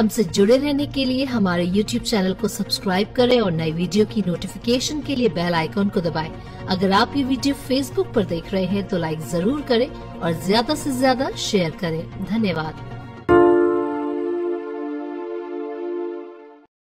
हमसे जुड़े रहने के लिए हमारे YouTube चैनल को सब्सक्राइब करें और नई वीडियो की नोटिफिकेशन के लिए बेल आइकॉन को दबाएं। अगर आप ये वीडियो Facebook पर देख रहे हैं तो लाइक जरूर करें और ज्यादा से ज्यादा शेयर करें। धन्यवाद।